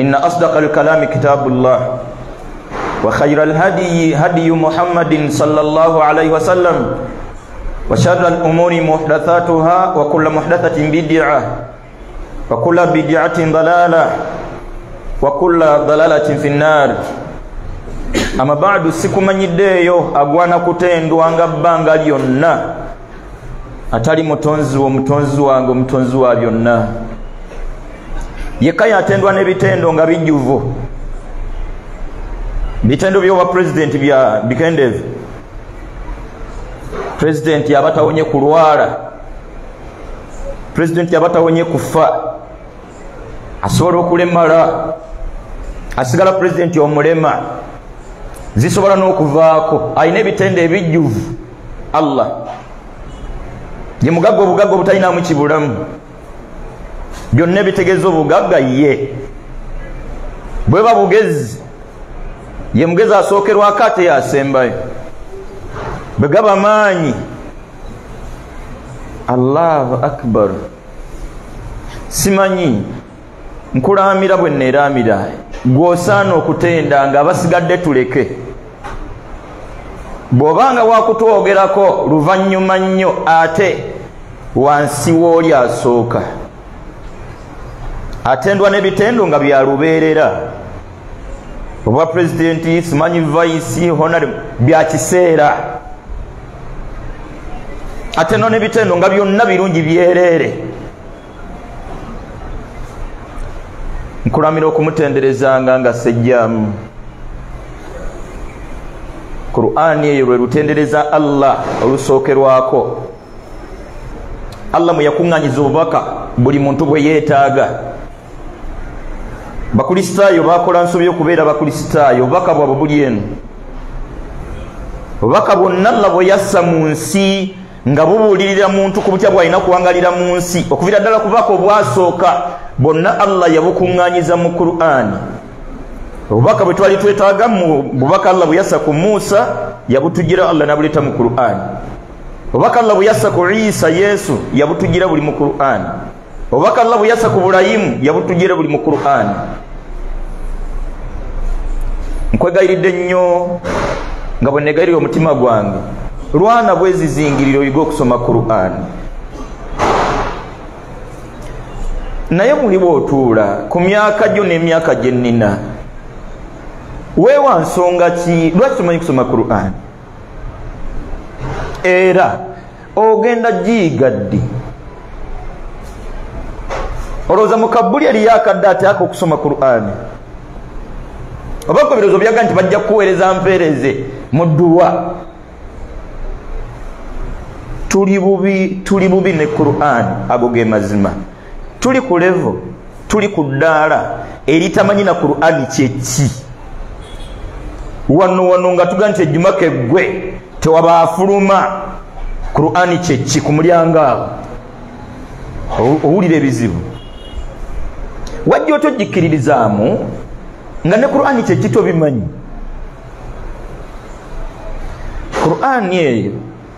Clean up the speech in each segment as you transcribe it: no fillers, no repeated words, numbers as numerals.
إن أصدق الكلام كتاب الله وخير الهدي هدي محمد صلى الله عليه وسلم وشر الأمور محدثاتها وكل محدثة بدعة وكل بدعة ضلالة وكل ضلالة في النار. أما بعد sikumanyiddeeyo agwana kutendwanga bbanga lyonna atali mutonzi wange omutonzi wa byonna yekka yatendwa n'ebitendo nga bijjuvu. Bitendo by'obwa president bya bikendevu. President yabatawonye kulwala, president yabatawonye kufa, asobola okulemala, asigala president omulema, zisobola n'okuvaako, alina ebitendo ebijjuvu. Allah ye mugagga, obugagga obutalinamu kibulamu, byonna ebitegeeza obugagga ye. Bweba bugezi, ye mugezi asookerwako ate yasembayo. Bwe gaba maanyi, Allahu akbar. Simanyi nkulaamira bwe neeraamira gw'osaana okutenda nga basigadde tuleke. Bw'obanga wakutwogerako luvannyuma nnyo ate wansi w'oli asooka, atendwa n'ebitendo nga bya lubeerera. Obwa president, simanyi vice, honorable, bya kiseera. Atendwa n'ebitendo nga byonna birungi byereere. Nkulamira okumutenderezanga nga sejjaamu. Qur'ani eyo lwe lutendereza Allah olusookerwako. Allah mwe yakuŋŋanyiza obubaka buli muntu bwe yeetaaga. Bakristaayo bakola nsobi y'okubeera bakristaayo, obubaka bwabwe buli eno. Obubaka bwonna Allah bwe yassa mu nsi nga bubuulirira muntu ku butya bw'alina kuwangalira mu nsi, okuviira ddala ku bubaka obwasooka bwonna Allah yabukuŋŋaanyiza mu Qur'ani. Obubaka bwe twali twetaaga mu bubaka Allah bwe yassa ku Musa yabutugira Allah n'abuleeta mu Qur'ani. Obubaka Allah bwe yassa ku Isa Yesu yabutugira buli mu Qur'ani. Obubaka Allah bwe yassa ku Burayimu yabutugira buli mu Qur'ani. Nkwegayiridde nnyo nga bwe negayirira omutima gwange, lwana bwezizingirira oyige okusoma Qur'ani. Naye muli bw'otuula ku myaka gyo n'emyaka gye nnina, weewa nsonga ki lwaki tomanyi kusoma Qur'ani? Era ogenda giyiga ddi? Olowooza mu Kabuli yali yakadde ate okusoma Qur'ani? Oba ku birowoozo byaga nti bajja kukuweereza mpeereze mu dduwa? Tuli bubi ne Qur'ani, ago ge mazima. Tuli ku level, tuli ku ddaala eritamanyi na Qur'ani kyeki. Wano nga tuga nti ejjuma keggwe tewaba afuluma Qur'ani kyeki ku mulyango awo. Owulira ebizibu. Wajja otojjikiririzaamu nga ne Qur'ani kyeki tobimanyi. Qur'ani eyo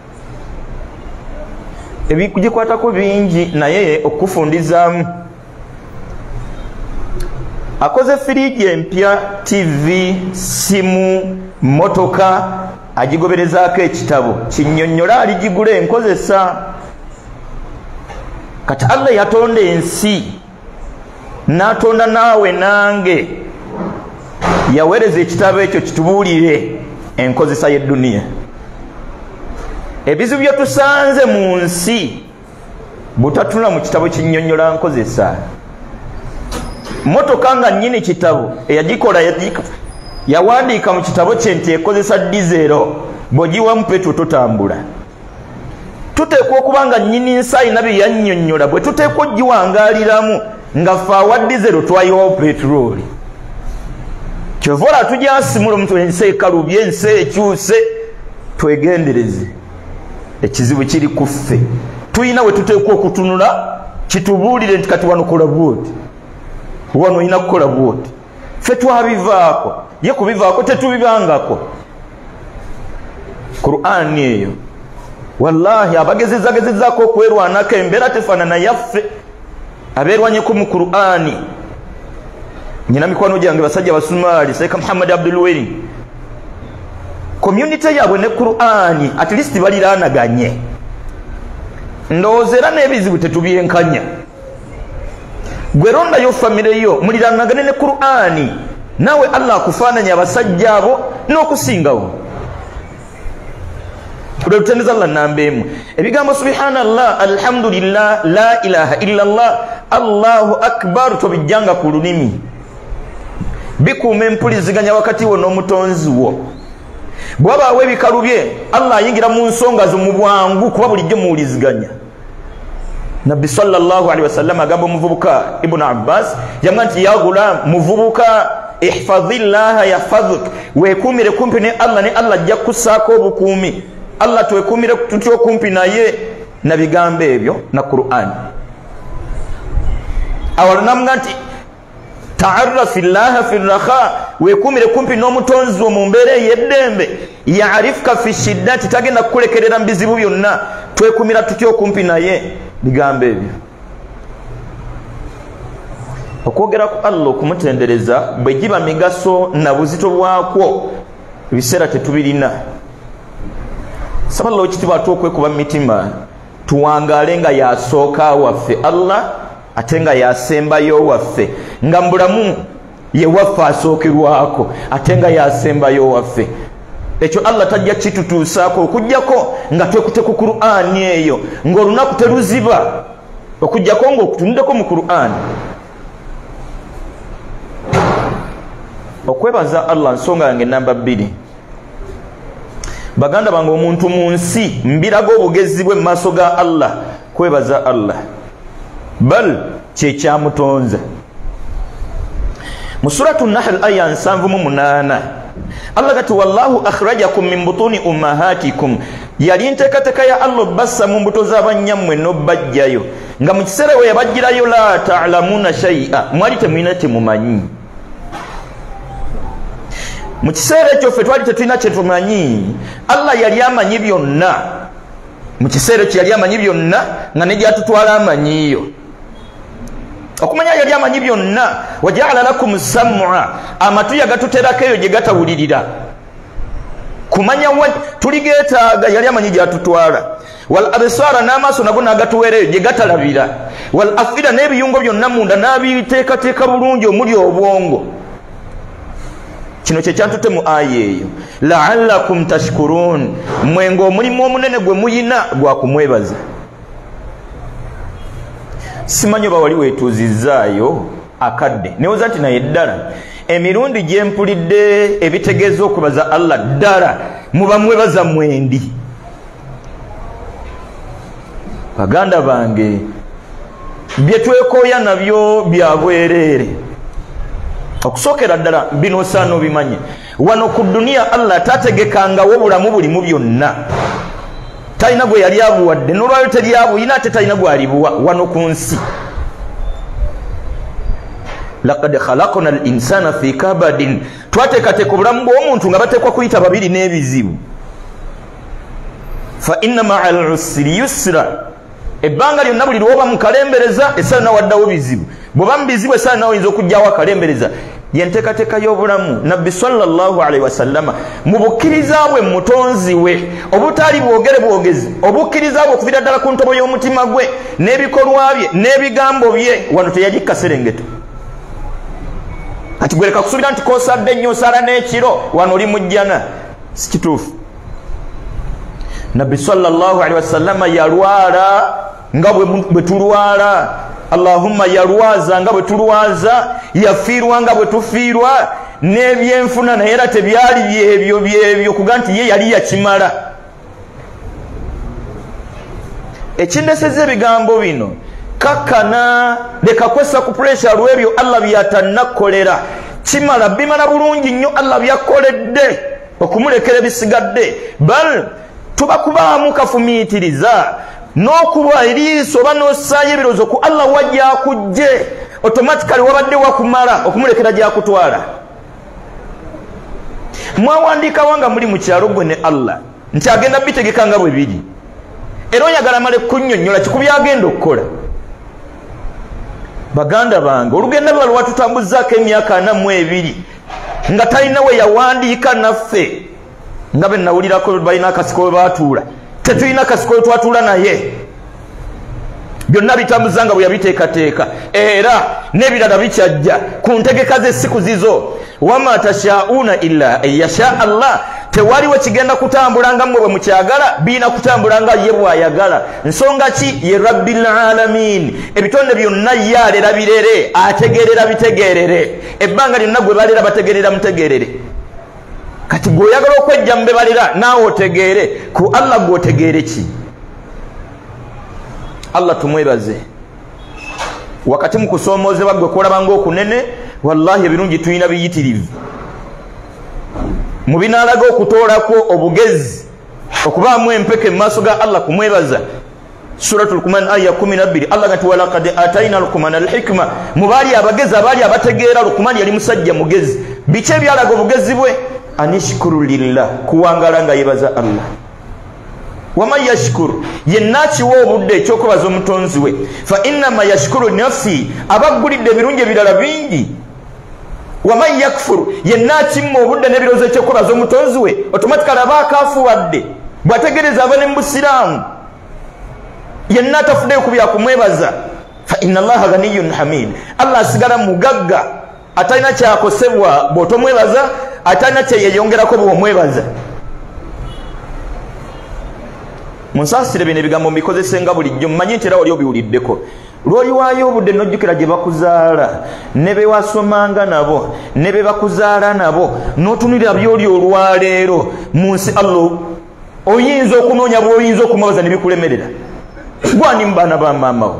ebikugikwatako bingi, naye okufundizaamu. Akoze firiji empya, TV, simu, motoka, agigoberezaako ekitabo kinnyonnyola aligigula enkozesa. Kati Allah yatonda ensi n'atonda naawe nange, yaweereza ekitabo ekyo kitubuulire enkozesa y'edduniya. Ebizibu bye tusanze mu nsi butatula mu kitabo kinnyonnyola nkozesa. Motoka nga nnyini kitabo eyagikola yawandiika mu kitabo kye nti ekozesa dizero, bw'ogiwamu petro totambula. Tuteekwa okuba nga nnyini nsi alina bye yannyonnyola, bwe tuteekwa ogiwangaaliramu nga ffe awa dizero twayiwawo petroli. Kyova ola tujyasimula omuntu ensi ekalubye, ensi ekyuse. Twegendereze, ekizibu kiri ku ffe. Tuyina we tuteekwa okutunula kitubuulire nti kati wano kola bwoti, wano olina kukola bwoti. Ffe twabivaako, ye kubivaako tetubibangako. Qur'ani eyo wallahi abagezezzaako okwerwanako embeera tefaanana yaffe abeerwanyeko mu Qur'ani. nyina mikwano gyange basajja basumali Sheikh Muhammad Abdul Wali community yabwe ne Qur'ani at least baliranaganye ndowozera n'ebizibu tetubyenkanya gweronda yo family yo muliranagane ne Qur'ani nawe Allah akufaananya abasajja abo n'okusingawo kuleteneza Allah nambemu ebigambo subhanallah alhamdulillah la ilaha illa Allah Allahu akbar tobijjanga ku lunimi bikuuma empuliziganya wakati wo n'omutonzi wo bw'abaawo ebikalu bye Allah ayingira mu nsonga zo mu bwangu kuba bulijjo muwuliziganya Nabbi sallallahu alaihi wasallam agamba muvubuka Ibn Abbas yamga nti ya gulam muvubuka ihfadhillaha yahfadhuk wekumire kumpi ne Allah ajja kusaako obukuumi Allah twekumire tutyo kumpi naye na bigambo ebyo na Qur'an awalunamga nti ta'arraf illaha fi rakha wekumire kumpi n'omutonzi wo mu mbeera y'eddembe ya'rifka fi shiddati tagenda kukulekerera mbizibu byonna twekumira tutyo kumpi naye bigambo ebyo okwogera ku Allah okumutendereza bwe giba migaso na buzito bwakwo ebiseera tetubirina saballo ekitiibwa okwekuba mitima tuwangaale nga yasooka waffe Allah ate nga yasembayo waffe nga mbulamu ye waffe asookerwako ate nga yasembayo waffe ekyo Allah tajja kitutuusaako okujjako nga twekute ku Qur'ani eyo ng'olunaku teruziba okujjako ng'okutunudeko mu Qur'ani okwebaza Allah nsonga yange namba 2 baganda bange omuntu mu nsi mbiraga obugezi bwe mu maaso ga Allah kwebaza Allah bal kyekyamutonze mu suratu Nahl aya 78 Allah gati wallahu akhrajakum min butuni ummahatikum yali nteekateeka ya Allah bassa mu mbuto z'abanyammwe n'obbajjayo nga mu kiseera we yabajjirayo la ta'lamuna shay'a mwali temulina temumanyi mu kiseera ekyo ffe twali tetulina kyetumanyi Allah yali amanyi byonna mu kiseera ekyo yali amanyi byonna nga ne gyatutwala amanyiyo okumanya yali amanyi byonna wajaala lakum sam'a amatu yagatuterako eyo gye gatawulirira kumanya tuligeetaaga yali amanyi gyatutwala wal absara n'amaaso nago n'agatuweera eyo gye gatalabira wal afida n'ebiyungo byonna munda n'abiteekateeka bulungi omuli obwongo kino kye kyantute mu aya eyo la'allakum tashkurun mwengo omulimu omunene gwe muyina gwa kumwebaza simanyi oba wali weetuuzizaayo akadde newoza nti naye ddala emirundi gye mpulidde ebitegeeza okwebaza Allah ddala muba mwebaza mwendi baganda bange bye twekooya nabyo bya bwereere okusookera ddala bino osaana obimanye wano ku duniya Allah tategekangawo bulamu bulimu byonna talina gwe yali abuwadde n'olwayo teri abuyina ate talina gwalibuwa wano ku nsi laqad khalaqna al insana fi kabadin twateekateeka obulamu bw'omuntu nga bateekwa kuyita babiri n'ebizibu fa inna ma'a al usri yusra ebbanga lyonna buli lwoba mukalembereza essala nawo waddawo bizibu bw'oba mu bizibu essala nawo oyinza okugyawo akalembereza yenteekateeka y'obulamu nabbi sallallahu alaihi wasallama mu bukkiriza bwe mutonzi we obutaali bwogere bwogezi obukkiriza bwe okuviira ddala ku ntobo y'omutima gwe n'ebikolwa bye n'ebigambo bye wano teyagikka serengeto ati gwereka kusuubira nti koosadde ennyo osala n'ekiro wano oli mujjana si kituufu nabbi sallallahu alaihi wasallama yalwala nga bwe tulwala Allahumma yalwaza nga bwe tulwaza yafiirwa nga bwe tufiirwa n'ebyenfuna naye era tebyali byebyo kuga nti ye yali yakimala ekindeseza ebigambo bino kakkana leka kwessa ku puresha lw'ebyo Allah byatannakolera kimala bimala bulungi nnyo Allah byakoledde okumulekera ebisigadde bal tubakubaamu kafumiitiriza n'okuba eriiso oba n'ossaayo ebirowoozo ku Allah wajja akujje automatically wabadde wakumala okumulekera gyakutwala mwawandiikawo nga muli mu kyalo gwe ne Allah nti agenda bitegeka nga bwe biri era oyagala male kunnyonnyola kikubi agenda okukola baganda bange olugendo lwa lwatutambuzaako emyaka 42 nga talina we yawandiika naffe nga be nawulirako balina akasiko we baatuula tetulina akasiko we twatuula naye byonna bitambuzanga bwe yabiteekateeka era n'ebirala bikyajja ku ntegeka z'essiku zizo wama tashauna illa yasha Allah tewaliwo kigenda kutambulanga mmwe bwe mukyagala biina kutambulanga ye bw'ayagala nsonga ki ye rabbil alamin ebitonde byonna yalera birere ategerera bitegerere ebbanga lyonna gwe balera bategerera mutegerere kati gweoyagala okwejja mube balera naawe otegeere ku Allah gwotegeere ki Allah tumwebaze wakati mu kusoomozebwa gwe kulabanga okunene wallahi ebirungi tulina biyitirivu mu binaalaga okutoolako obugezi okubaamu empeke mu maaso ga Allah kumwebaza suratul Luqman aya 12 Allah gati walaqad atayna Luqman alhikma mu baali abagezi abaali abategeera Luqman yali musajja mugezi biki ebyalaga obugezi bwe anishkuru lillah kuwangala nga yebaza Allah waman yashkuru yenna kiwa obudde ekyokubaza omutonzi we fa innama yashkuru nafsi abaggulidde ebirungi ebirala bingi waman yakfuru yenna kimma obudde n'ebirowoozo ekyokubaza omutonzi we automatically aba akaafuwadde bw'ategereza aba ne mu busiraamu yenna atafuddeyo ku byakumwebaza fa inna allaha ghaniyun hamid Allah asigala mugagga atalina kyakosebwa bw'otomwebaza atalina kyeyeyongerako bw'omwebaza munsasire bino ebigambo mbikozese nga bulijjo mmanyi nti era wali obiwuliddeko lw'oliwaayo obudde n'ojjukira gye bakuzaala ne be wasomanga nabo ne be bakuzaala nabo n'otunulira byoli olwaleero mu nsi Allah oyinza okunoonya bw'oyinza okumwebaza ne bikulemerera gwani mu baana ba maamawo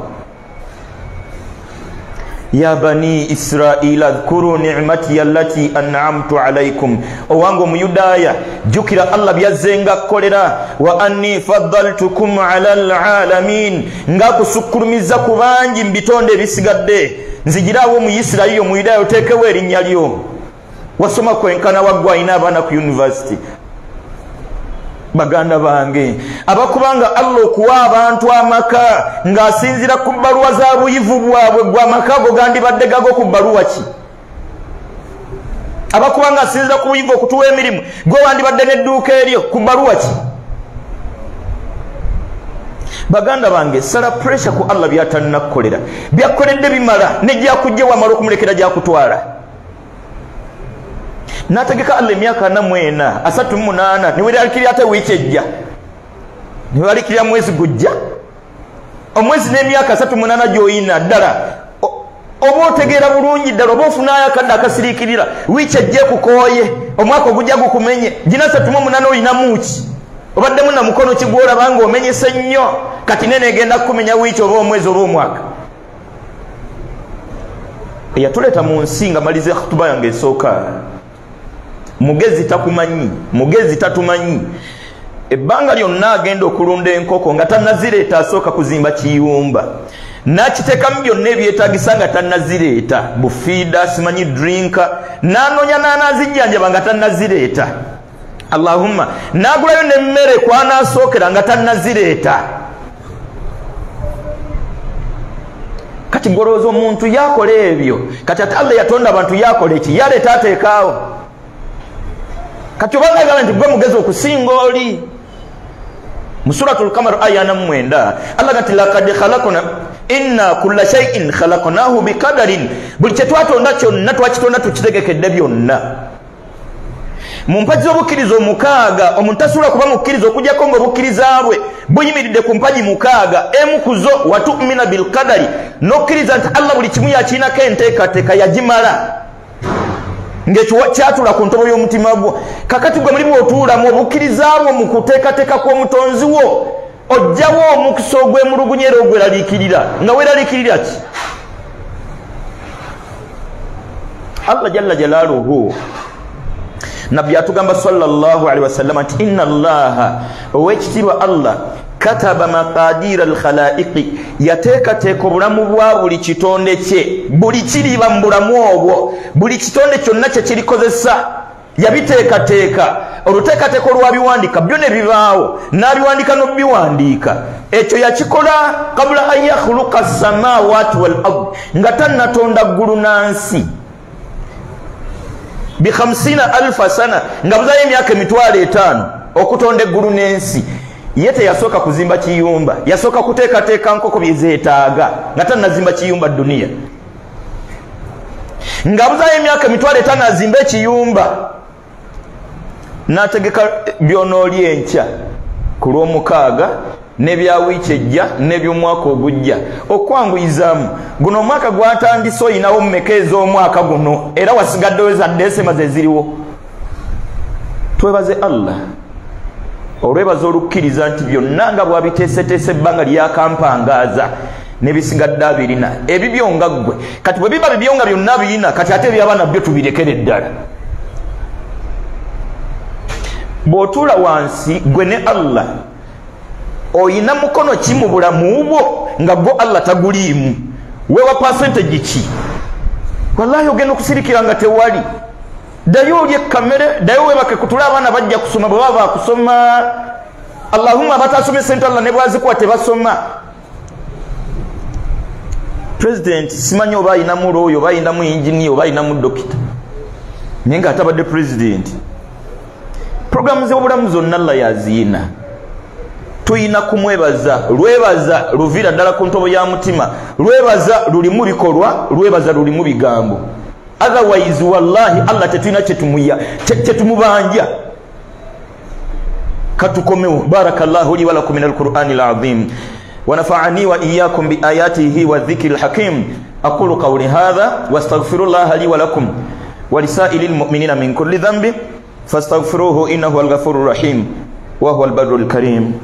ya bani israila adhkuru ni'mati allati an'amtu alaykum owango muyudaya jukira Allah byazenga kolera wa anni faddaltukum ala alalamin nga kusukurumiza kubangi mbitonde bisigadde nzigirawo mu Isiraeli omuyudaya otekewe erinnya lyo wasoma kwenkana waggwa ina abaana ku university baganda bange abakubanga Allah okuwa abantu amaka ng'asinzira ku bbaluwa za buyivu bwabwe gw'amaka go gandibadde gago ku bbaluwa ki abakubanga asinzira ku buyivu okutuwa emirimu gwe wandibadde n'edduuka eryo ku bbaluwa ki baganda bange sala pressure ku Allah byatannakukolera byakoledde bimala nejjakujja wamala okumulekera gyakutwala nategeka Allah emyaka 38 niwe alikiri ate wiiki ejja niwe alikiri mwezi gujja omwezi n'emyaka 38 gyoyina ddala oba otegeera bulungi ddala oba ofunayo akadde akasiriikirira wiiki ejja ekukooye omwaka ogujja gukumenye gina 38 olinamu ki obaddemu na mukono ki gw'olaba nga omenyese nnyo kati nene egenda kukumenya wiiki oba omwezi oba omwaka eyatuleeta mu nsi nga malize khutuba yange esooka mugezi takumanyi mugezi tatumanyi ebbanga lyonna agenda okulunda enkoko nga tannazireeta asooka kuzimba kiyumba nakiteekamu byonna ebyetaagisa nga tannazireeta bufiida simanyi drinka nanoonya naanazijjanjaba nga tannazireeta allahumma nagulayo nemmere kwanasookera nga tannazireeta kati golowooza omuntu yakola ebyo kati ate Allah yatonda abantu yakola eki yaleeta ateekaawo kati obanga agamba nti gwe mugezi okusinga oli mu suratul Qamar aya 9 Allah gati laqad khalaqna inna kulla shay'in khalaqnahu biqadarin buli kye twatonda kyonna twakitonda tukitegekedde byonna mu mpaji z'obukkiriza omukaaga omuntu asobola kuba mukkiriza okujjako ng'obukkiriza bwe buyimiridde ku mpaji mukaaga emu kuzo watumina bilqadari n'okkiriza nti Allah buli kimu yakiinako enteekateeka yagimala ng'ekyatula ku ntobo y'omutima gwo kakati gwe muli bw'otuulamu obukkiriza bwo mu kuteekateeka kw'omutonzi wo ojjawo omukisa ogw'emulugunya era ogweraliikirira nga weeraliikirira ki Allah jalla jalaaluhu nabbi atugamba sallallahu alaihi wasallam nti inna allaha owekitiibwa Allah kataba maqadira alkhalaiqi yateekateeka obulamu bwa buli kitonde kye buli kiriba mu bulamu obwo buli kitonde kyonna kye kirikozesa yabiteekateeka oluteekateeka olwabiwandiika byo ne bibaawo n'abiwandiika n'obiwandiika ekyo yakikola kabula an yakhluqa samawati wal ard nga tannatonda ggulu nansi bi 50,000 sana nga buzayo emyaka 5,000 okutonda eggulu n'ensi ye teyasooka kuzimba kiyumba yasooka kuteekateeka nkoko byezeetaaga nga tannazimba kiyumba duniya nga buzayo emyaka 5,000 azimba ekiyumba n'ategeka byonooli enkya ku lw'omukaaga n'ebya wiiki ejja n'ebyomwaka ogujja okwanguyizaamu guno omwaka gwatandise oyinawo mmeka ez'omwaka guno era wasigaddewo za Desema ze ziriwo. Twebaze Allah olwebaza olukkiriza nti byonna nga bwabiteeseteese ebbanga lyakampangaza n'ebisigadde abirina ebibyo nga ggwe kati bwe biba bibyo nga byonna birina kati ate eby'abaana byo tubirekere ddala. Bw'otuula wansi gwe ne Allah oyina mukono ki mu bulamu bwo nga gwo Allah taguliimu weewa percentage ki? Wallahi ogenda okusirikira nga tewali. Ddayo olye kamere ddayo weebake kutula abaana bajja kusoma bwe baba bakusoma Allahumma batasomesa ente Allah ne bwazikuwa tebasoma. President simanyi oba ayinamu looyo oba ayinamu engineer oba ayinamu dokita naye nga atabadde president. Programu z'obulamu zonna Allah yaziina. Tuyina kumwebaza lwebaza luvira ddala ku ntobo ya mutima lwebaza lulimu bikolwa lwebaza lulimu bigambo. Otherwise wallahi Allah tetuyina kyetumubanja. Katukomewo. Barakallahu li wa lakum min al-Qur'anil azim wa nafa'ani wa iyyakum bi ayatihi wa dhikril hakim. Aqulu qawli hadha wastaghfirullaha li wa lakum wa lisa'ilil mu'minina min kulli dhanbin fastaghfiruhu innahu al-ghafurur rahim wa huwal barrul karim.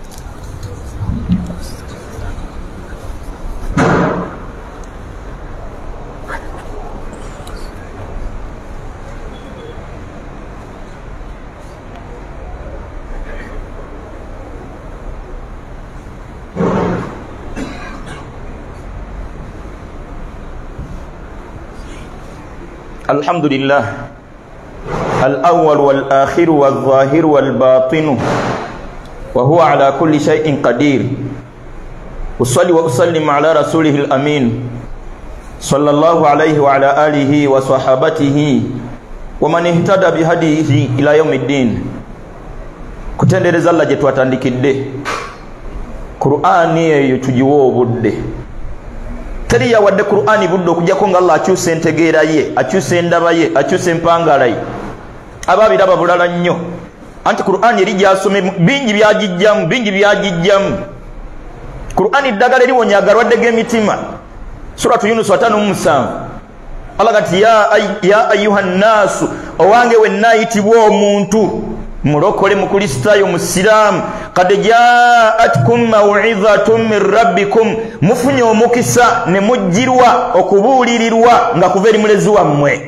الحمد لله الأول والآخر والظاهر والباطن وهو على كل شيء قدير. أصلي وأسلم على رسوله الأمين صلى الله عليه وعلى آله وصحابته ومن اهتدى بهديه إلى يوم الدين. kutendereza Allah gye twatandikidde Qur'ani eyo tugiwa obudde teri yawadde Qur'ani budde okujjako nga Allah akyusa entegeera ye akyusa endaba ye akyusa empangala ye ababiraba bulala nnyo anti Qur'ani eri gyasome bingi byagijjamu Qur'ani ddagala eriwonya agalwadde g'emitima. Suratu Yunus 5:7 Allah gati ya ayuhan nasu owange wennaayitibwa omuntu mulokole mukristaayo musiraamu kad jaatkum maw'izatun min rabbikum mufunye omukisa ne mujjirwa okubuulirirwa nga kuva eri mulezi wammwe.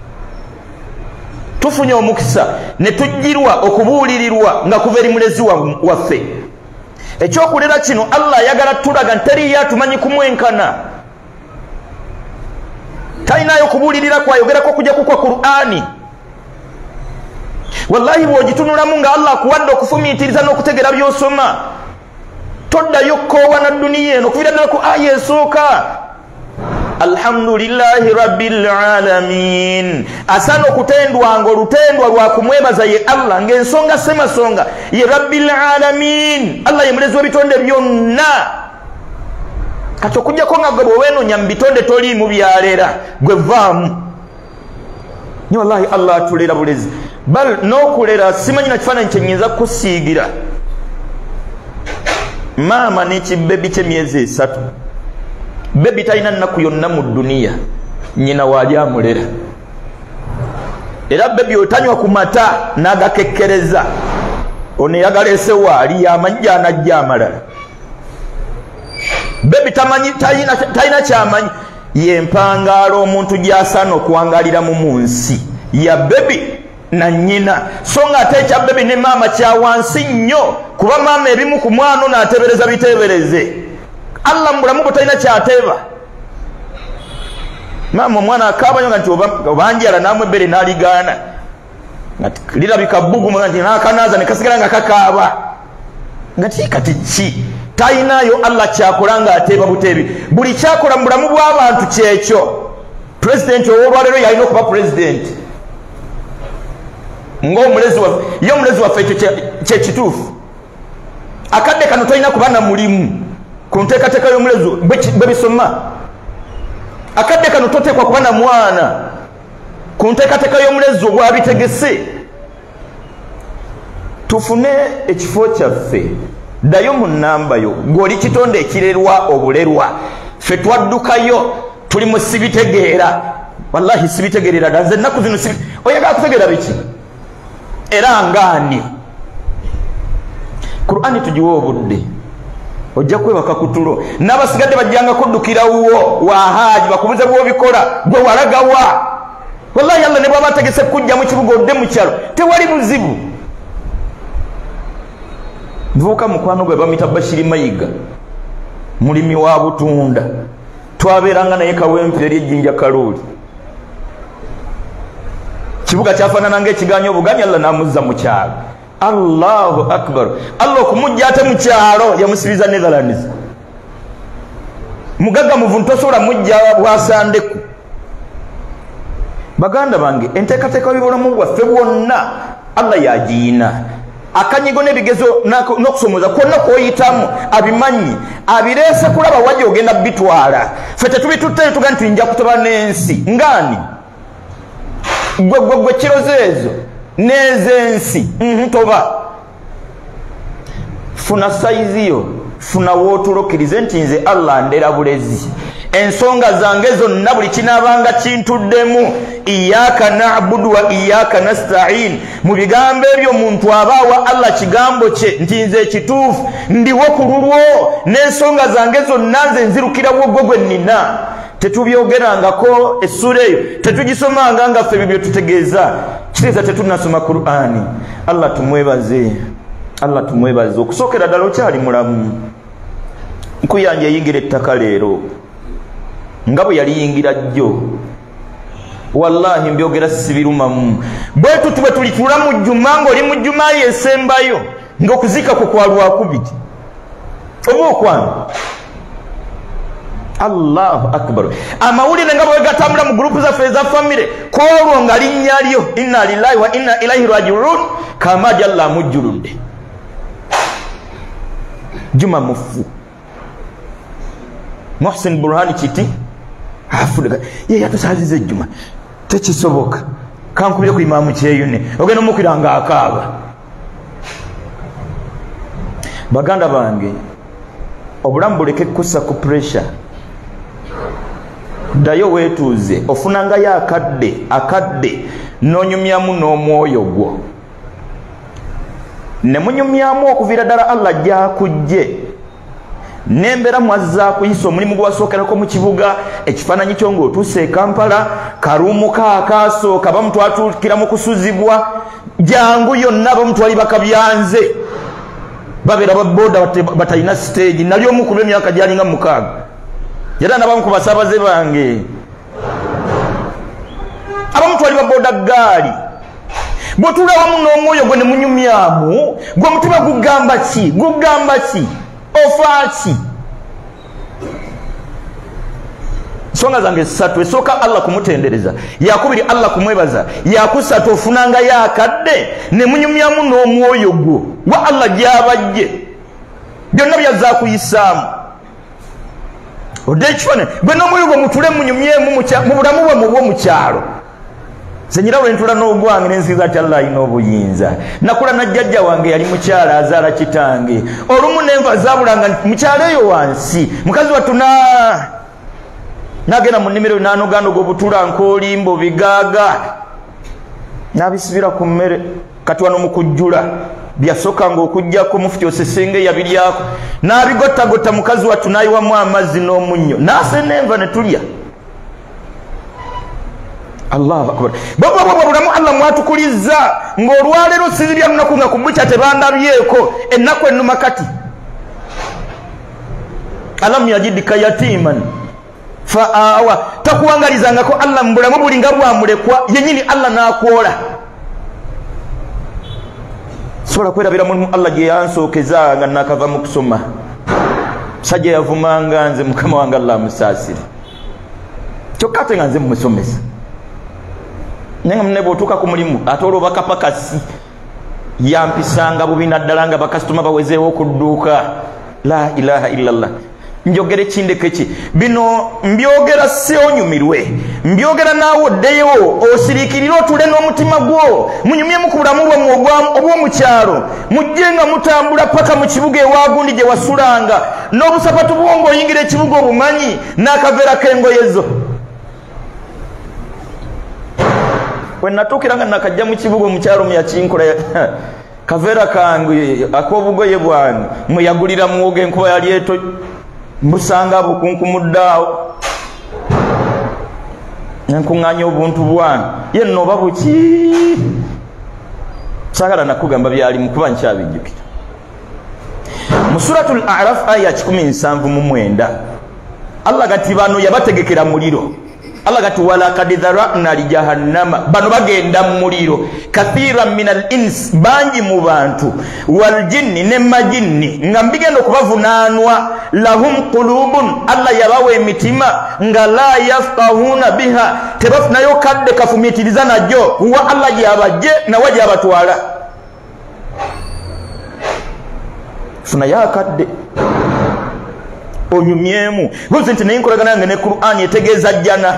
Tufunye omukisa ne tujjirwa okubuulirirwa nga kuva eri mulezi waffe. Ekyokulera kino Allah ayagala tulaga nteri yatumanyi kumwenkana talinayo kubuulirira kwayogerako kujja kukwa Qur'ani. Wallahi bw'ogitunulamu nga Allah akuwadde okufumiitiriza n'okutegera by'osoma toddayo kkoowa na duniya eno okuviira ddala ku aya esooka. Alhamdulillahi rabbil alamin. Asana okutendwanga olutendwa lwa kumwebaza ye Allah ng'ensonga semasonga ye rabbil alamin. Allah ye mulezi w'ebitonde byonna. Kati okujjako nga gwe bw'oweenoonya mu bitonde toliimu byaleera gwe vaamu. Ni wallahi Allah atulera bulezi bal n'okulera simanyi na kifaananyi kye nnyinza kusiigira maama n'ekibbebi ky'emyezi 3 bebi talina nnaku yonna mu duniya nnyina waali amulera era bebi otanywa ku mata n'agakekkereza ono eyagaleese waali yamanyi anajja amalala. Bebi talina kyamanyi yempangaalo omuntu gy'asaana okuwangaliramu mu nsi ya bebi na nnyina so nga ate ekya bebi ne maama kya wansi nnyo kuba maama ebimu ku mwana ono ateebereza biteebereze. Allah mu bulamu bwe talina kyateeba. Maama omwana akaabanyo nga nti obanjala n'amu ebbere n'aligaana ngati lirabika bbugumu ngati nakanaza ne kasigala nga kakaaba ngati kati ki tayinayo Allah kyakola nga ateeba buteebi buli kyakola mu bulamu bw'abantu kyekyo. President ow'olwaleero yalina okuba president ng'omulezi waffe ye omulezi waffe ekyo kyekituufu. Akadde kano tolina kuba na mulimu ku nteekateeka y'omulezi bwe bisoma. Akadde kano toteekwa kuba na mwana ku nteekateeka y'omulezi obwabitegese. Tufune ekifo kyaffe ddayo mu nnamba yo ng'oli kitonde ekirerwa obulerwa. Ffe twaddukayo tuli mu sibitegeera wallahi sibitegeerera dda nze ennaku zino oyagala kutegeera biki era ngaani. Qur'ani tugiwa obudde ojja kwebaka ku tulo n'abasigadde bajjanga kuddukirawo wahaaji bakubuze bw'obikola gwe walagawa. Wallahi Allah ne bw'aba ategese kujja mu kibuga odde mu kyalo tewali buzibu. Nvuka mukwano gwe bamuyita Bashiri Mayiga mulimi wa butunda twabeeranga naye kawempire ly'ejjinja Kalooli. Kibuga kyafaanana ng'ekiganyo obuganyi Allah n'amuzza mu kyalo. Allahu akbar. Allah okumujja ate mu kyalo yamusibiza Netherlands. Mugagga muvu tosobola mujja bwasandeku. Baganda bange enteekateeka y'obulamu bwaffe bwonna Allah yagiina. Akanyigo n'ebigezo n'okusomoza kwonna kw'oyitamu abimanyi abireese kulaba wajja ogenda bitwala. Ffe tetubitutte tuga nti nja kutoba n'ensi ngaani gwe kirozo ezo n'ez'ensi toba. Funa saizi yo funa wootulukirize nti nze Allah ndera bulezi. Ensonga zange zonna buli kinaabanga kintuddemu iyyaka na'budu wa iyyaka nasta'in. Mu bigambo ebyo muntu abaawa Allah kigambo kye nti nze ekituufu ndiwo ku lulwo n'ensonga zange zonna nze nzirukirawo gwe gwe nnina. Tetubyogerangako essura eyo tetugisomanga nga ffe bibyo tutegeeza kitegeeza tetunasoma Qur'ani. Allah tumwebaze, Allah tumwebaze. Okusookera ddala okyali mulamu. Nkuyanja eyingira ettaka leero nga bwe yali yingira jjo. Wallahi mbyogera sibirumamu bwe tutu bwe tulitula mu jjuma ng'oli mu jjuma esembayo ng'okuzika kwe kwa lwakubiri oba okwanga. Allahu akbar. Amawulire nga bwe gatambula mu gurupu zaffe eza famire kwolwo nga linnya lyo inna lillahi wa inna ilaihi raji'un kama jalla mujjuludde. Juma mufu Muhsin Burhani kiti afulega ye yatusazize ejjuma tekisoboka kankubire ku imamu kyeyune ogenda omukiranga akaaba. Baganda bange obulamu buleke kussa ku pressure. Ddayo weetuuze ofunangayo akadde n'onyumyamu n'omwoyo gwo ne munyumyamu okuviira ddala Allah gy'akujje n'embeera mwazza kuyisa omulimu gwe wasookerako mu kibuga ekifaananyi kyo ng'otuuse e Kampala karuumu kaakaasooka bamu twatuukira mu kusuzibwa jangu yonna bamu twali bakabyanze babeera babooda batalina stage nali omu ku b'emyaka gyalinga 6 era nabamu ku basaabaze bange abamu twali babooda gaali bw'otuula wamu n'omwoyo gwe ne munyumyamu gwe omutima gugamba ki ofaaki. Nsonga zange 3 esooka Allah kumutendereza, yakubiri Allah kumwebaza, yakusatu ofunangayo akadde ne munyumyamu n'omwoyo gwo wa Allah gy'abajje byonna byazza kuyisaamu odde ekifane gwe n'omwoyo gwo mutule munyumyemu mu bulamu bwe mu bw'omukyalo. Senyira wentula n'ogwange n'ensiza ati Allah alina obuyinza. Nakula na jjajja wange yali mukyala azaala kitange. Olumu n'enva zaabulanga mukyalo eyo wansi mukazi wattu n'agenda mu nnimiro n'anogaanoga obutula nk'olimbo bigaaga n'abisibira ku mmere kati wano mu kujjula byasookanga okujjako mufuti osesenge yabiryako n'abigottagotta mukazi wattu n'ayiwamu amazzi n'omunnyo n'ase n'enva ne tulya. Allahu akbar. Baba bulamu Allah mwatukuliza ng'olwaleero sizirya lunaku nga ku bukya tebandabyeko ennaku ennuma kati. Alam yajidika yatiman fa'awa takuwangalizangako Allah mu bulamu buli nga bwamulekwa yennyini Allah n'akwola sobola kwerabira mulimu Allah gye yansookeza nga nakava mu kusoma sajja yavumanga nze mukama wange Allah musaasire kyokka ate nga nze mumusomesa nenga mune bw'otuuka ku mulimu ate olwo bakapakasi yampisanga bubi naddala nga bakasitoma bawezeewo ku dduuka la ilaha illallah njogere kindeke ki bino mbyogera seonyumirwe mbyogera naawe oddeyo osiriikirire otule n'omutima gwo munyumyemu ku bulamu bwammwe obw'omukyalo mujje nga mutambula paka mu kibuga ewagundi gye wasulanga n'obusapatu bwo ng'oyingira ekibuga obumanyi n'akaveera k'engoyezo we natuukira nga nakajja mu kibuga omukyalo muyakinkola kaveera kange ak'obugoye bwange mweyagulira muwoga enkuba yali eto mbusanga bukunkumuddaawo nkuŋŋaanya obuntu bwange ye nno oba buki saagala nakugamba byalimu kuba nkyabijjukira mu suratul araf aya 17 Allah gati bano yabategekera muliro Allah gati walaqad dharana li jahannama bano bagenda mu muliro kathiran min al ins banji mu bantu wal jinni ne majinni nga mbigenda okubavunaanwa lahum qulubun Allah yabawe emitima nga la yafqahuna biha tebafunayo kadde kafumitiriza najjo wa Allah yabajje na waje abatwala funa ya kadde onyumyemu guzi nti nayinkolagana yange ne Qur'an etegeeza jjana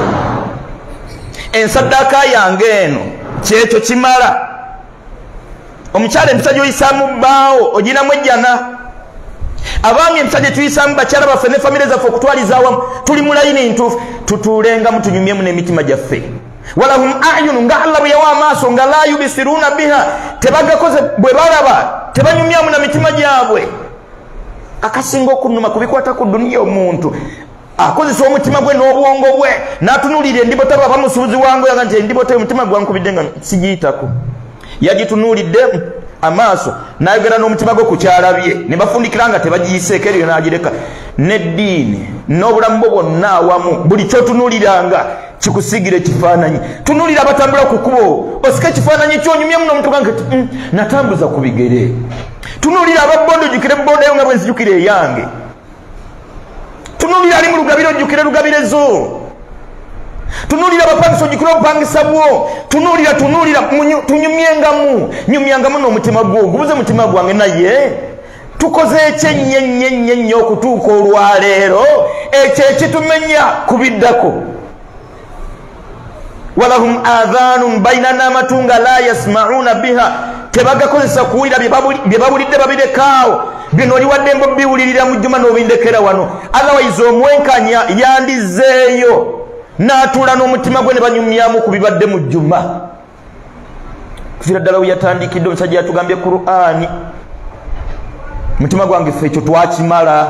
ensaddaaka yange eno kyekyo kimala omukyala empisa gy'oyisaamu bbaawo oginamu ejjana abaami empisa gye tuyisaamu bakyala baffe ne famire zaffe okutwaliza awamu tuli mu layini ntuufu tutuulengamu tunyumyemu n'emitima gyaffe walahum ayunu nga Allah bwe yawa amaaso nga la yubisiruuna biha tebagakoze bwe balaba tebanyumyamu na mitima gyabwe akasinga okunuma kubikwata ku duniya omuntu akozesa omutima gwe n'obwongo bwe n'atunuulira endibota baba musuubuzi wange yaga nti endibota omutima gwankubidde nga sigiyitako yagitunuulidde amaaso n'ayogera n'omutima gwe ku kyalabye ne bafundikira nga tebagiyiseeko eryo n'agireka n'eddiini n'obulamu bwo bwonna awamu buli kyotunuuliranga kikusiigire kifaananyi tunuulira abatambula ku kkubo osika ekifaananyi kyonyumyemu n'omuntu gange natambuza ku bigere tunuulira ababbondo ojjukire bondo eyo nga bwe nzijukira eyange tunuulira ali mu lugabire ojjukire lugabire zo tunuulira abapangisa ojjukire obupangisa bwo tunuulira tunyumyangamu n'omutima gwo gubuze mutima gwange naye tukoze ekyennyennyo okutuuka olwaleero ekyo ekitumenya kubiddako walahum adhanun bainana amatunga la yasmauna biha tebagakozesa kuwulira bye babulidde babirekaawo bino oli wadde mbo biwulirira mu jjuma n'obindekera wano otherwise omwenkanya yandizeeyo n'atuula n'omutima gwe ne banyumyamu ku bibadde mu jjuma kufiira ddala we yatandikidde omusajja yatugambye Qur'ani mutima gwange ffe ekyo twakimala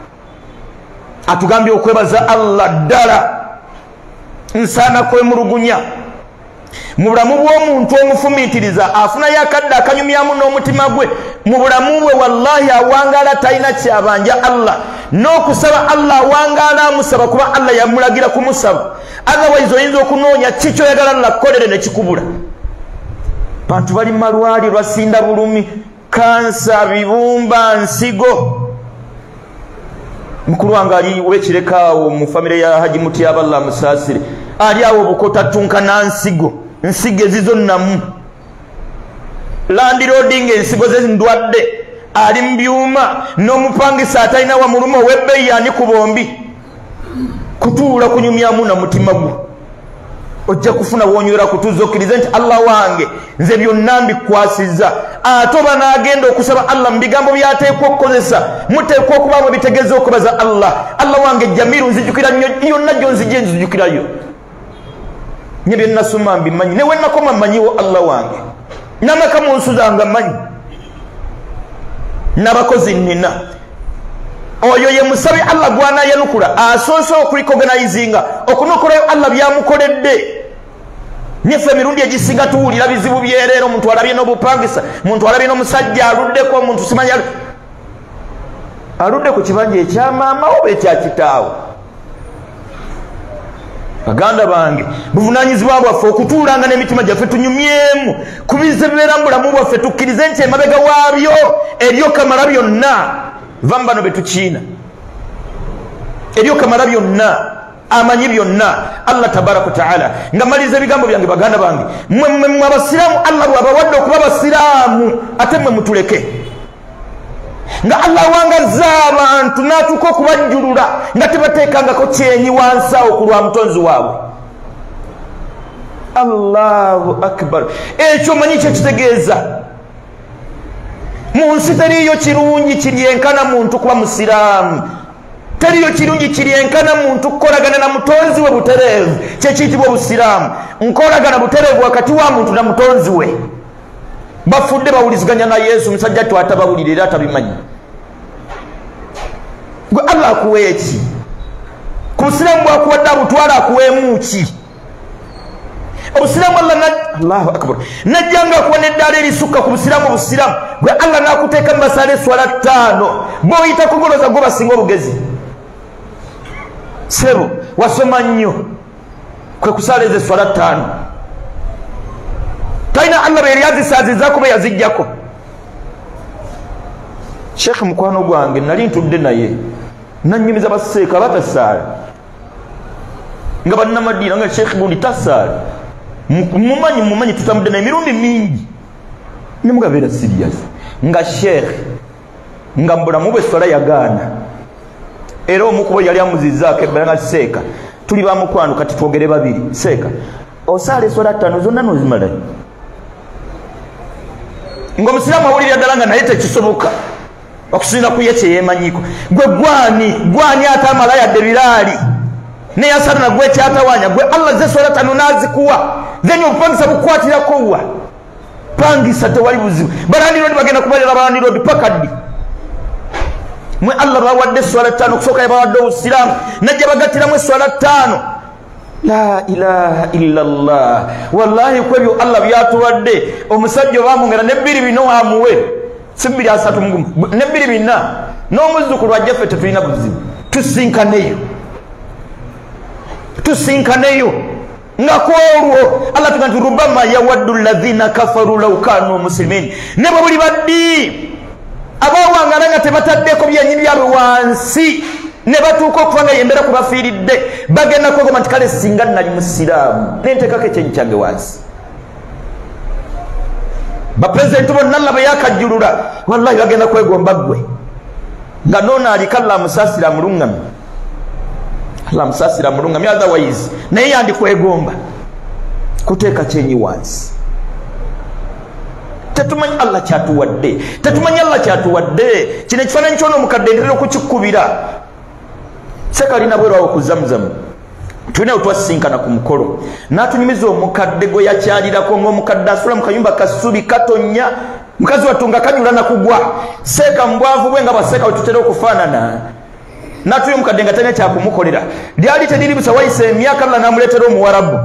atugambye okwebaza Allah ddala nsaana kwemulugunya mu bulamu bw'omuntu omufumiitiriza afunayo akadde akanyumyamu n'omutima gwe mu bulamu bwe wallahi awangaala talina kyabanja Allah n'okusaba Allah awangaala amusaba kuba Allah yamulagira kumusaba otherwise oyinza okunoonya kikyoyagala Allah kukolere ne kikubula bantu bali mu malwaliro lwasinda bulumi kansa bibumba nsigo mukulu wange ali wekirekaawo mu famire ya Haji Mutyaba Allah musaasire ali awo Bukota tunkana nsigo ezizo namu landiroading ensigo ze ndwadde ali mu byuma n'omupangisa atalina wa muluma ow'ebbeeyi ani ku bombi kutuula kunyumyamu na mutima gwe ojja kufuna wonywera kutuuza okkirize nti Allah wange nze byonna mbikwasizza ate oba n'agenda okusaba Allah mu bigambo byateekwa okukozesa muteekwa okubaamu bitegeeza okubaza Allah wange jamiru nzijukira nnyo yonna gyonzijje nzijukirayo nye bye nasoma mbimanyi newe nakoma mmanyiwo Allah wange n'amaka mu nsuzanga mmanyi n'abakozi nnina oyo ye musabe Allah gw'anaayanukula asoose okulikoganayizinga okunokolayo Allah byamukoledde nyeffe emirundi egisinga tuwulira bizibu byereero omuntu alabye n'obupangisa omuntu alabye n'omusajja aluddeko omuntu simanyi aludde ku kibanja ekyamaama oba ekyakitaawo baganda bange buvunanyizibwa bwaffe okutuulanga n'emitima gyaffe tunyumyemu kubize bibeera mu bulamu bwaffe tukkirize nti emabega waabyo eryo kamala byonna vamu bano betukiina eryo kamala byonna amanyi byonna Allah tabaraka taala nga maliza ebigambo byange baganda bange mmwe abasiraamu Allah bw'abawadde okuba abasiraamu ate mmwe mutuleke nga Allah wangaza abantu n'atuuka okubajjulula nga tebateekangako kyenyi wansi awo ku lwa mutonzi waabwe. Allahu akbar. Ekyo manyi kye kitegeeza mu nsi teriyo kirungi kiryenkana muntu kuba musiraamu, teriyo kirungi kiryenkana muntu kukolagana na mutonzi we butereevu, kyekiyitibwa obusiraamu. Nkolagana butereevu wakati wa muntu na mutonzi we. Bafudde bawuliziganya na Yesu, musajja twatabawulira era tabimanyi. Gwe Allah akuwa eki? Ku busiraamu bwakuwadde abutwala akuweemu ki? Obusiraamu Allahu akbar najjanga akuwa n'eddaala erisukka ku busiraamu obusiraamu gwe Allah n'akuteeka mu basaala eswala 5 bw'oyita kugoloza gwe basinga obugezi. Sebo wasoma nnyo kwe kusaala ezo eswala 5 talina Allah be yali azisaazizaako be yaziggyako. Sheikh mukwano gwange nali ntudde naye nanyumiza baseeka batasaala nga bannamadiina nga Sheikh gundi tasaala mumanyi tutamudde naye mirundi mingi nemugabeera serious nga Sheikh nga mbulamu bwe swala yagaana era omukubo yali amuzizaako ebbala nga seeka tuli ba mukwano kati twogere babiri seeka osaala eswala 5 zonna nozimala ng'omusiraamu awulirira ddala nga naye tekisoboka okusinza ku ye kyeyeemanyiko. Gwe gwani ate amala yadde biraali neyasala nagwe kyatawanya gwe Allah ze swala 5 n'azikuwa then obupangisa bukwatirako wa pangisa tewali buzibu. Balandiroodi bagenda kubalira balandiroodi paka ddi mwe Allah bawadde swala 5 okusooka yabawadde obusiraamu najja bagattiramu eswala 5. La ilaha illallah. Wallahi kwebyo Allah byatuwadde omusajja obamungera n'ebbiri bino amuwe si 2 n'ebbiri bina n'omuzzukulu ajjaffe tetulina buzibu tusinkaneyo nga kwolwo Allah tuga nti rubama yawaddu alladhina kafaru law kanu muslimin ne bwe buli baddi abawangala nga tebataddeko byenyi byabwe wansi ne batuuka okufa nga yembera kubafiiridde bagenda kwegoma nti kale singa nali musiraamu nentekako ekyenyi kyange wansi. Bapulezidenti bonna laba yakajjulula wallahi bagenda kwegomba gwe nga noona aliko Allah amusaasira mulungamya otherwise naye yandikwegomba kuteeka kyenyi wansi. Tetumanyi Allah kyatuwadde kino ekifaananyi kyona omukadde nterera okukikubira sekalina bwerwawo ku Zamzam tulina otwasinkana ku mukolo n'atunyumiza omukadde gwe yakyalirako ng'omukadde asula mu kayumba kasubi katonya mukazi watunga kanyula nakugwa seeka mubwavu bwe nga baseeka wetutera okufaanana n'atuyo omukadde nga talina kyakumukolera lyali teriri busa wayise emyaka Allah n'amuleetera Omuwarabu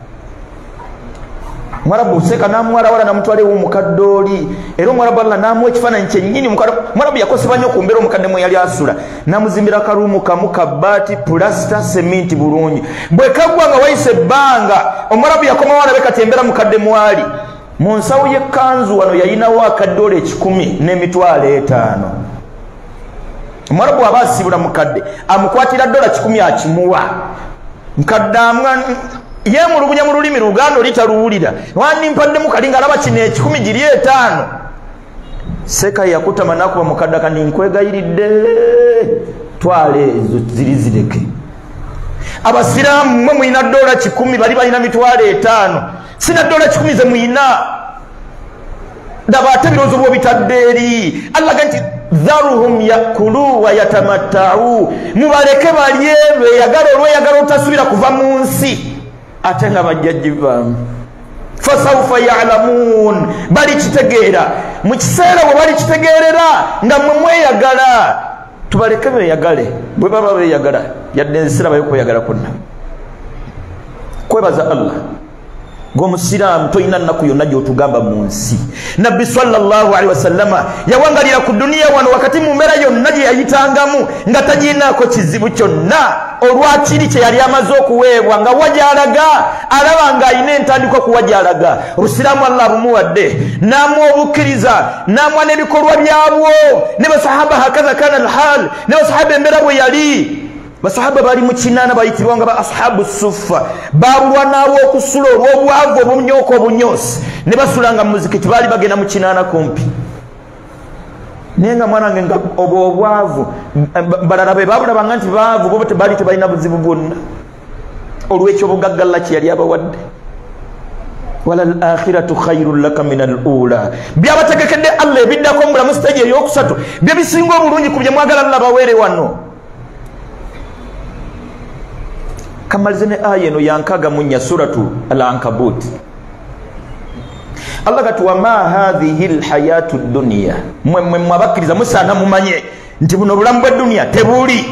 seeka n'amuwarawala n'amutwala ew'omukadde oli era Omuwarabu Allah n'amuwa ekifaananyi kyennyini. Omuwarabu yakosebwa nnyo ku mbeera omukadde mwe yali asula n'amuzimbira karuumu kamu kabbaati pulasita seminti bulungi bwe kaggwa nga wayise ebbanga Omuwarabu yakomawo alabe kati embeera mukadde mwali mu nsawo y'ekkanzu wano yayinawo akadoola 10 n'emitwalo 5. Omuwarabu aba asibula mukadde amukwatira $10 akimuwa mukadde yemulugunya mu lulimi Luganda olitaluwulira wandimpaddemu kali nga alaba kino 10 giri 5. Seeka yakutama nakuba mukadde kandi nkwegayiridde twale ezo zireke. Abasiraamu mwe muyina $10 bali balina mitwalo 5 sina $10 ze muyina ndaba ate birowoozo bw'obitadde eri. Allah ganti dharuhum yakulu wa yatamattau mubaleke balye lweyagala olweyagala otasubira kuva mu nsi ate nga bajjajjivaamu fasawfa ya'lamun bali kitegeera mu kiseera bwe bali kitegeerera nga mwe mweyagala tubaleke beeyagale bwe baba beeyagala yadde ensira bayo kweyagala kwonna. Kwebaza Allah ng'omusiraamu tolina nnaku yonna gy'otugamba mu nsi. Nabbi sallallahu alaihi wasallama yawangalira ku duniya wano wakati mu mbeera yonna gye yayitangamu nga tagirinaako kizibu kyonna olwakiri kye yali amaze okuweebwa nga wajalaga alaba ng'alina entandikwa ku wajalaga. Obusiraamu Allah bumuwadde n'amuwa obukkiriza n'amuwa n'ebikolwa byabwo. Ne basahaba hakaza kana alhal, ne basahaba embeera bwe yali. Basahaba bali mu kinaana bayitibwa nga ba ashabu suffa, baabulwa naawo okusula olw'obwavu obumyooka obunyoosi, ne basulanga mu muzikiti, baali bagenda mu kinaana kumpi. Naye nga mwanange nga obwavu balala be baabulabanga nti baavu bo baali tebalina buzibu bwonna olw'ekyo obugaggalla kye yali abawadde. Walal akhiratu khairun laka min al ula, byabategekedde Allah ebiddako mu bulamu stage ey'okusatu bye bisinga obulungi ku bye mwagala Allah baweere wano. Kamalize ne aya eno yankaga munya suratu al-Ankabut. Allah gati wama hadhihi al-hayatu ad-dunya, mwe mwabakiriza musaana mumanye nti buno bulamu bwa dunya tebuli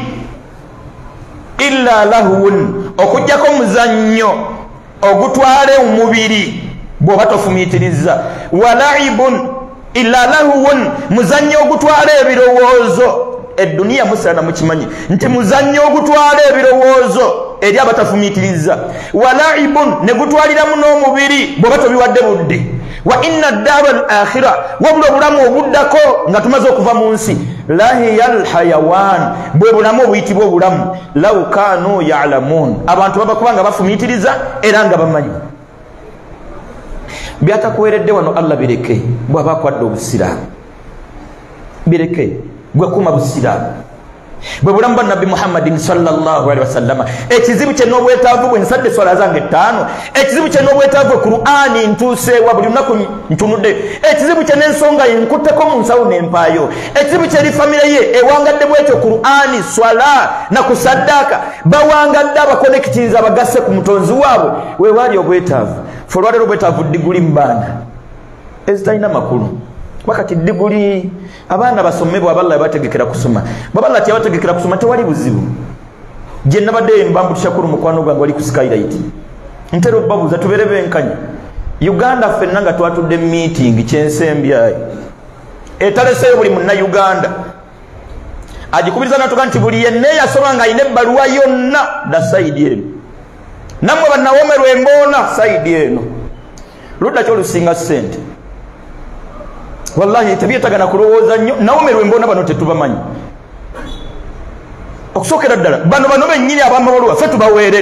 illa lahun, okujjako muzannyo ogutwale omubiri bw'oba tofumiitiriza, walaibun illa lahun, muzannyo ogutwale ebirowoozo. Eduniya musaana mukimanyi nti muzannyo ogutwala ebirowoozo eri abatafumiitiriza, walaibun ne gutwaliramu n'omubiri bw'oba tobiwadde budde, wa inna ddara al akhira, wabula obulamu obuddako nga tumaze okuva mu nsi, lahiya al hayawan, bwe bulamu obuyitibwa obulamu, law kanu ya'lamun, abantu babakubanga bafumiitiriza era nga bamanyi. Byatakuweeredde wano Allah bireke, bw'aba akwadde obusiraamu bireke, gwe kuma busiraamu. Bwe bulamu bwa Nabbi Muhammadin sallallahu alaihi wasallama, ekizibu kye n'obwetaavu bwe nsadde swala zange 5, ekizibu kye n'obwetaavu Qur'ani ntuuse wa buli lunaku ntunudde, ekizibu kye n'ensonga yenkutteko mu nsawo n'empaayo, ekizibu kye famire ye ewangadde bwekyo Qur'ani, swala na kusaddaaka, bawangadde abakonekitinza abagasse ku mutonzi waabwe. Weewaali obwetaavu, fe olwaleero obwetaavu diguli mu baana ezitalina makulu. Wakati diguli abaana basomebwa aballa bategekera kusoma, baballa ati abategekera kusoma tewali buzibu. Je nabadde mbambutisha kuru mukwano gwange wali ku Skylight, ntero babuza tubere benkanya Uganda ffenna nga twatudde meeting kyensembya etaleseyo buli munna Uganda agikubiriza natuka nti buli yenna yasoma nga ayina ebbaluwa yonna da side eno, namwe bannawomerwa emboona side eno, ludda kyolusinga ssente. Wallahi tebyetagana kulowooza nnyo, nawomerwa emboona bano tetubamanyi. Okusookera ddala bano bennyini abamabaluwa ffe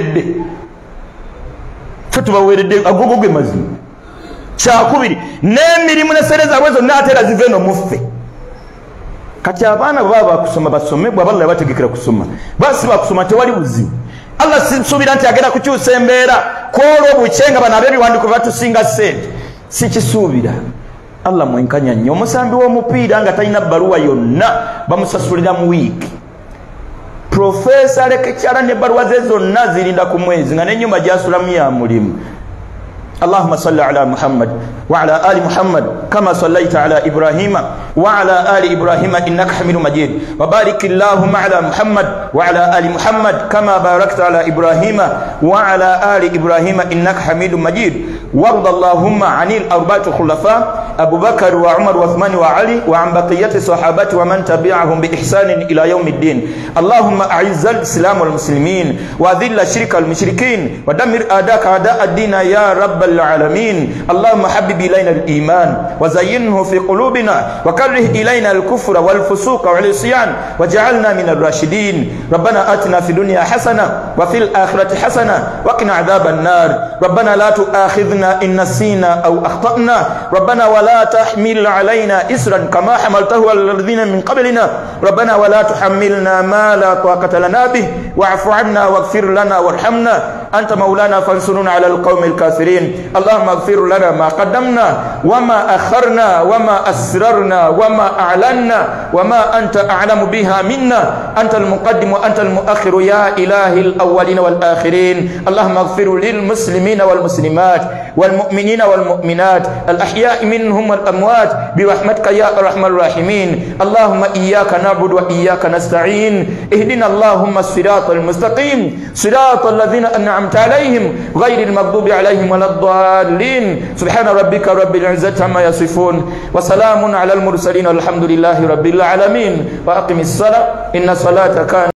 tubaweeredde agogo ge mazima. Kyakubiri n'emirimu n'essere zaabwe zonna ate era zive eno muffe. Kati abaana bwe baba bakusoma basome, bw'aballa bategekera kusoma basi bakusoma tewali buzibu. Allah sinsuubira nti agenda kukyusa embeera kwolwo bukye nga bano ab'ebiwandiiko batusinga ssente, sikisuubira. Allah mwenkanya nnyo. Omusambi w'omupiira nga talina bbaluwa yonna bamusasulira mu wiiki. Profesa lekekyala ne bbaluwa ze zonna zirinda ku mwezi nga n'ennyumba gy'asulamu ya mulimu. اللهم صل على محمد وعلى آل محمد كما صليت على إبراهيم وعلى آل إبراهيم إنك حميد مجيد وبارك اللهم على محمد وعلى آل محمد كما باركت على إبراهيم وعلى آل إبراهيم إنك حميد مجيد وارض اللهم عن الأربعة الخلفاء أبو بكر وعمر وعثمان وعلي وعن بقية الصحابة ومن تبعهم بإحسان إلى يوم الدين. اللهم أعز الإسلام والمسلمين وأذل الشرك المشركين ودمر أعداءك أعداء الدين يا رب العالمين. اللهم حبب إلينا الإيمان وزينه في قلوبنا وكره إلينا الكفر والفسوق والعصيان وجعلنا من الراشدين. ربنا آتنا في الدنيا حسنة وفي الآخرة حسنة وقنا عذاب النار. ربنا لا تؤاخذنا إن نسينا أو أخطأنا. ربنا ولا تحمل علينا إسرا كما حملته على الذين من قبلنا. ربنا ولا تحملنا ما لا طاقة لنا به واعف عنا واغفر لنا وارحمنا أنت مولانا فانصرنا على القوم الكافرين. اللهم اغفر لنا ما قدمنا وما أخرنا وما أسررنا وما أعلنا وما أنت أعلم بها منا. أنت المقدم وأنت المؤخر يا إله الأولين والآخرين. اللهم اغفر للمسلمين والمسلمات والمؤمنين والمؤمنات الأحياء منهم والأموات برحمتك يا أرحم الراحمين. اللهم إياك نعبد وإياك نستعين. اهدنا اللهم الصراط المستقيم صراط الذين أنعمت أنعمت عليهم غير المغضوب عليهم ولا الضالين. سبحان ربك رب العزة عما يصفون وسلام على المرسلين والحمد لله رب العالمين. وأقم الصلاة إن الصلاة كانت